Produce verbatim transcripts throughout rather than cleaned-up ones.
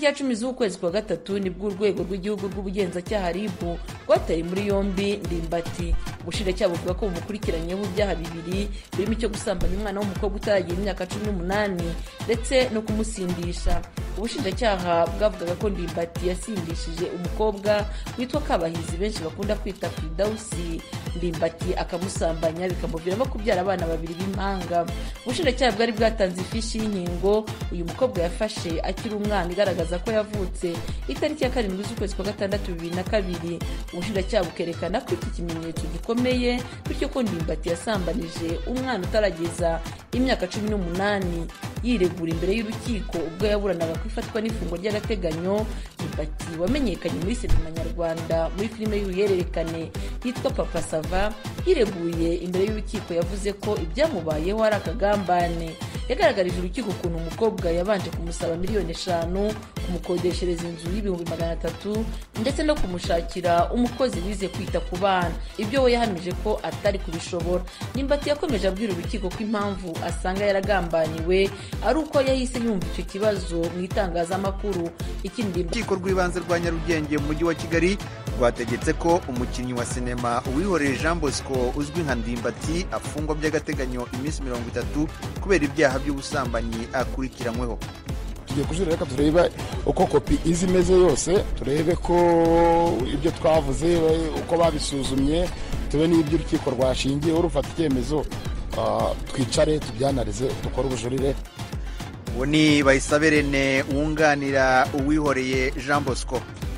itariki ya cumi z'ukwezi kwa gatatu nibwo urwego rw'igihugu rw'ubugenzacyaha R I B rwataye muri yombi Ndimbati. Ubushinjacyaha buvuga ko bumukurikiranyeho ibyaha bibiri birimo icyo gusambanya umwana w'umukobwa utaragira imyaka cumi n'umunani ndetse no kumusindisha. Ubushinjacyaha bwavugaga ko Ndimbati yasindishije umukobwa witwa Kabahizi benshi bakunda kwita Fidausi. Ndimbati akamusambanya bikamuviramo kubyara abana babiri b'impanga. Ubushinjacyaha bwari bwatanze ifishi y'inkingo uyu mukobwa yafashe akiri umwana igaragaza ko yavutse itariki ya karindwi z'ukwezi kwa gatandatu bibiri na kabiri. Ubushinjacyaha bukerekana ko iki kimenyetso gikomeye bityo ko Ndimbati yasambanije umwana utarageza imyaka cumi n'umunani. Yiregura imbere y'urukiko ubwo yaburanaga ku ifatwa n'ifungo ry'agateganyo. Ndimbati wamenyekanye muri sinema nyarwanda muri filime y'uruhererekane yitwa Papa Sava, yireguye imbere y'urukiko yavuze ko ibyamubayeho ari akagambane. Yagaragarije urukiko ukuntu umukobwa yabanje kumusaba miliyoni eshanu kumukodeshereza inzu y'ibihumbi magana atatu ndetse no kumushakira umukozi wize kwita ku bana. Ibyo we yahamije ko atari kubishobora. Ndimbati yakomeje abwira urukiko ko impamvu asanga yaragambaniwe ari uko yahise yumva icyo kibazo mu itangazamakuru. Ikindi urukiko rw'ibanze rwa Nyarugenge mu mujyi wa Kigali rwategetse ko umukinnyi wa sinema Uwihoreye Jean Bosco uzwi nka Ndimbati afungwa by'agateganyo iminsi mirongo itatu kubera ibyaha by'ubusambanyi akurikiranyweho. Tugiye kujurira reka turebe uko kopi izi imeze yose, turebe ko ibyo twavuze uko babisuzumye, tube n'ibyo urukiko rwashingiye urufata icyemezo, twicare tubyanarize dukora ubujurire. Uwo ni Bayisaberene wunganira Uwihoreye Jean Bosco.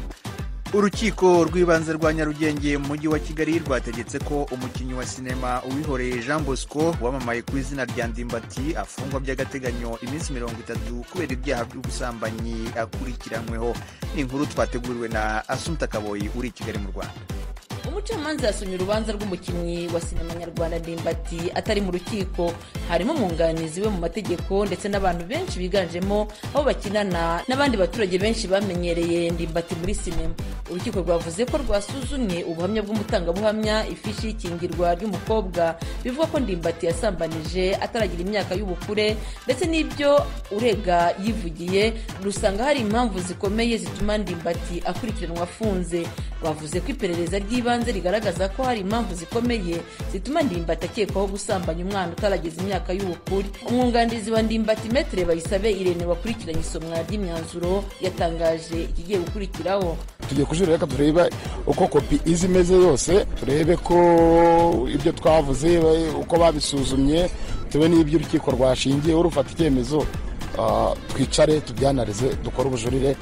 Urukiko rw'ibanze rwa Nyarugenge mu mujyi wa Kigali rwategetse ko umukinnyi wa sinema Uwihoreye Jean Bosco wamamaye ku izina rya Ndimbati afungwa by'agateganyo iminsi mirongo itatu kubera ibyaha by'ubusambanyi akurikiranyweho. Ni inkuru twateguriwe na Assumpta Kaboyi uri i Kigali mu Rwanda. Umucamanza yasomye urubanza rw'umukinnyi wa sinema nyarwanda Ndimbati atari mu rukiko. Harimo umwunganizi we mu mategeko ndetse n'abantu benshi biganjemo aho bakinana n'abandi baturage benshi bamenyereye Ndimbati muri sinema. Urukiko rwavuze ko rwasuzumye ubuhamya bw'umutangabuhamya, ifishi y'ikingirwa ry'umukobwa bivuga ko Ndimbati yasambanije ataragira imyaka y'ubukure ndetse n'ibyo urega yivugiye, rusanga hari impamvu zikomeye zituma Ndimbati akurikiranwa afunze. Bavuze ko iperereza ry'ibanze rigaragaza ko hari impamvu zikomeye zituma Ndimbati akekwaho gusambanya umwana utarageza imyaka y'ubukure. Umwunganizi wa Ndimbati Maître Bayisabe Irene wakurikiranye isomwa ry'imyanzuro yatangaje ikigiye gukurikiraho. Tugiye kujurira reka turebe uko kopi izi imeze yose, turebe ko ibyo twavuze uko babisuzumye, tube n'ibyo urukiko rwashingiye urufata icyemezo, twicare tubyanarize dukora ubujurire.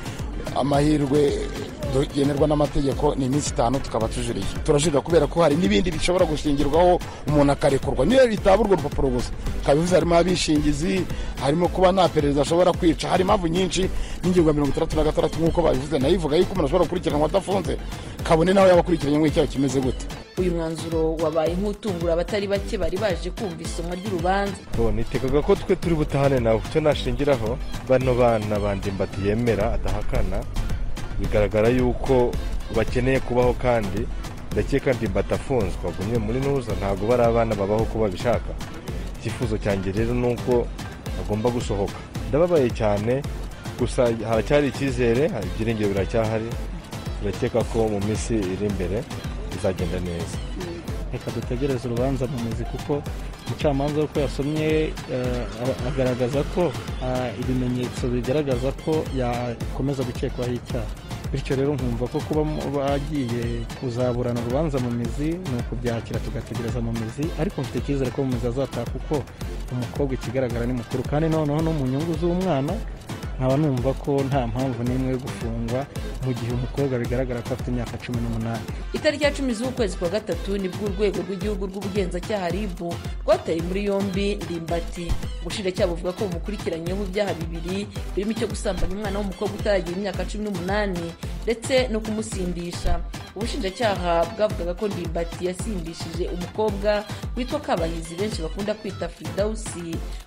Amahirwe tugenerwa n'amategeko ni iminsi itanu tukaba tujuriye. Turajurira kubera ko hari n'ibindi bishobora gushingirwaho umuntu akarekurwa. Niyo bitaba urwo rupapuro gusa, kabivuze harimo abishingizi, harimo kuba nta perereza ashobora kwica, hari impamvu nyinshi. N'ingingo ya mirongo itandatu na gatandatu nk'uko babivuze nayo ivuga yuko umuntu ashobora gukurikiranwa adafunze, kabone nawe yabakurikiranye nk'icyaha kimeze gute. Uyu mwanzuro wabaye nk'utungura abatari bake bari baje kumva isomwa ry'urubanza. Nitegaga ko twe turi butahane nawe icyo nashingiraho bano bana ba Ndimbati yemera adahakana, bigaragara yuko bakeneye kubaho kandi ndakeka Ndimbati afunzwe agumye muri ntuza, ntabwo bari abana babaho ko babishaka. Icyifuzo cyanjye rero ni uko agomba gusohoka. Ndababaye cyane, gusa haracyari icyizere, ibyiringiro biracyahari. Turakeka ko mu minsi iri imbere bizagenda neza. Reka dutegereze urubanza mu mizi kuko umucamanza uko yasomye agaragaza ko ibimenyetso bigaragaza ko yakomeza gukekwaho icyaha. Bityo rero nkumva ko kuba bagiye kuzaburana urubanza mu mizi ni ukubyakira tugategereza mu mizi, ariko mfite icyizere ko mu mizi azataha kuko umukobwa ikigaragara ni mukuru kandi noneho no mu nyungu z'umwana nkaba numva ko nta mpamvu n'imwe yo gufungwa mu gihe umukobwa bigaragara ko afite imyaka cumi n'umunani. Itariki ya cumi z'ukwezi kwa gatatu nibwo urwego rw'igihugu rw'ubugenzacyaha R I B rwataye muri yombi Ndimbati. Ubushinjacyaha buvuga ko bumukurikiranyeho ibyaha bibiri birimo icyo gusambanya umwana w'umukobwa utaragira imyaka cumi n'umunani ndetse no kumusindisha. Ubushinjacyaha bwavugaga ko Ndimbati yasindishije umukobwa witwa Kabahizi benshi bakunda kwita Fidausi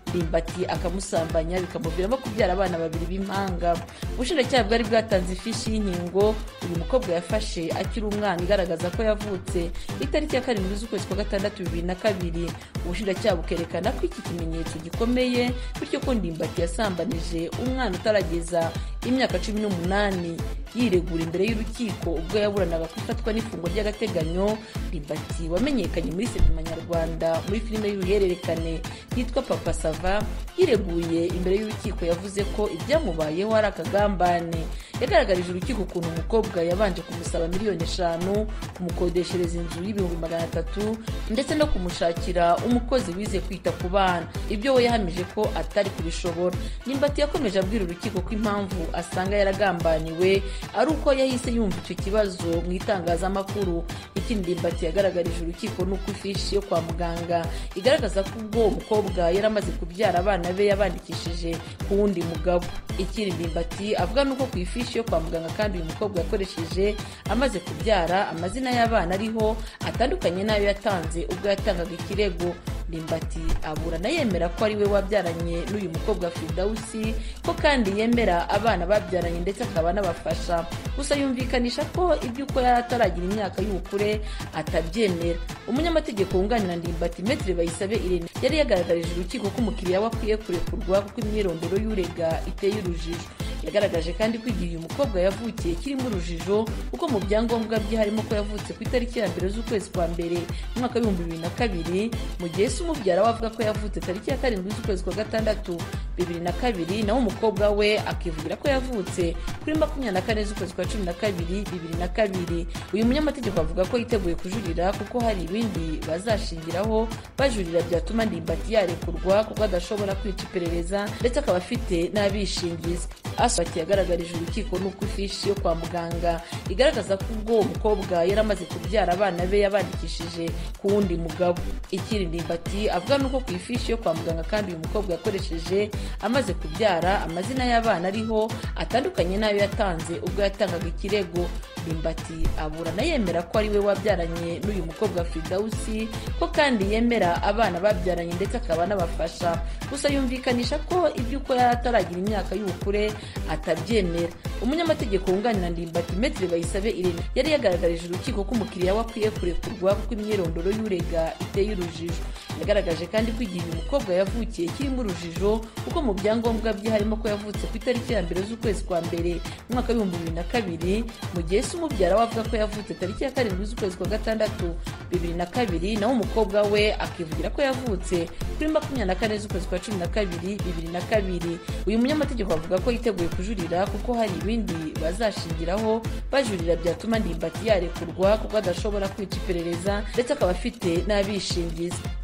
Ndimbati akamusambanya bikamuviramo kubyara abana babiri b'impanga. Ubushinjacyaha bwari bwatanze ifishi y'inkingo uyu mukobwa yafashe akiri umwana igaragaza ko yavutse itariki ya karindwi z'ukwezi kwa gatandatu bibiri na kabiri. Ubushinjacyaha bukerekana ko iki kimenyetso gikomeye bityo ko Ndimbati yasambanije umwana utarageza imyaka cumi n'umunani. Yiregura imbere y'urukiko ubwo yaburanaga kwifatwa n'ifungo ry'agateganyo. Ndimbati wamenyekanye muri sinema nyarwanda muri filime y'uruhererekane yitwa Papa Sava, yireguye imbere y'urukiko yavuze ko ibyamubayeho ari akagambane. Yagaragarije urukiko ukuntu umukobwa yabanje kumusaba miliyoni eshanu, kumukodeshereza inzu y'ibihumbi magana atatu ndetse no kumushakira umukozi wize kwita ku bana. Ibyo we yahamije ko atari kubishobora. Ndimbati yakomeje abwira urukiko ko impamvu asanga yaragambaniwe ari uko yahise yumva icyo kibazo mu itangazamakuru. Ikindi Ndimbati yagaragarije urukiko n'uko ifishi yo kwa muganga igaragaza ko ubwo uwo mukobwa yaramaze kubyara abana be yabandikishije ku wundi mugabo. Ikindi Ndimbati avuga nuko ku ifishi yo kwa muganga kandi uyu mukobwa yakoresheje amaze kubyara amazina y'abana ariho atandukanye n'ayo yatanze ubwo yatangaga ikirego. Ndimbati aburana yemera ko ari we wabyaranye n'uyu mukobwa Fidausi, ko kandi yemera abana babyaranye ndetse akaba anabafasha. Gusa yumvikanisha ko iby'uko yari ataragira imyaka y'ubukure atabyemera. Umunyamategeko wunganira Ndimbati Maître Bayisabe Irene yari yagaragarije urukiko ko umukiriya we akwiye kurekurwa kuko imyirondoro y'urega iteye urujijo. Yagaragaje kandi ko igihe uyu mukobwa yavukiye kirimo urujijo kuko mu byangombwa bye harimo ko yavutse ku itariki ya mbere z'ukwezi kwa mbere mu mwaka w'ibihumbi bibiri na kabiri, mu gihe se umubyara we avuga ko yavutse tariki ya karindwi z'ukwezi kwa gatandatu bibiri na kabiri, naho umukobwa we akivugira ko yavutse kuri makumyabiri na kane z'ukwezi kwa cumi na kabiri bibiri na kabiri. Uyu munyamategeko avuga ko yiteguye kujurira kuko hari ibindi bazashingiraho bajurira byatuma Ndimbati yarekurwa kuko adashobora kwica iperereza ndetse akaba afite n'abishingizi. Aswati yagaragarije urukiko n'uko ifishi yo kwa muganga igaragaza ko ubwo uwo mukobwa yaramaze kubyara abana be yabandikishije ku wundi mugabo. Ikindi Ndimbati avuga nuko ku ifishi yo kwa muganga kandi uyu mukobwa yakoresheje amaze kubyara amazina y'abana ariho atandukanye n'ayo yatanze ubwo yatangaga ikirego. Ndimbati aburana yemera ko ari we wabyaranye n'uyu mukobwa Fidausi, ko kandi yemera abana babyaranye ndetse akaba anabafasha. Gusa yumvikanisha ko iby'uko yari ataragira imyaka y'ubukure atabyemera. Umunyamategeko wunganira Ndimbati Maître Bayisabe Irene yari yagaragarije urukiko ko umukiriya we akwiye kurekurwa kuko imyirondoro y'urega iteye urujijo. Yagaragaje kandi ko igihe uyu mukobwa yavukiye kirimo urujijo kuko mu byangombwa bye harimo ko yavutse ku itariki ya mbere z'ukwezi kwa mbere mu mwaka w'ibihumbi bibiri na kabiri, mu gihe se umubyara we avuga ko yavutse tariki ya karindwi z'ukwezi kwa gatandatu bibiri na kabiri, naho umukobwa we akivugira ko yavutse kuri makumyabiri na kane z'ukwezi kwa cumi na kabiri bibiri na kabiri. Uyu munyamategeko avuga ko yiteguye kujurira kuko hari ibindi bazashingiraho bajurira byatuma Ndimbati yarekurwa kuko adashobora kwica iperereza ndetse akaba afite n'abishingizi.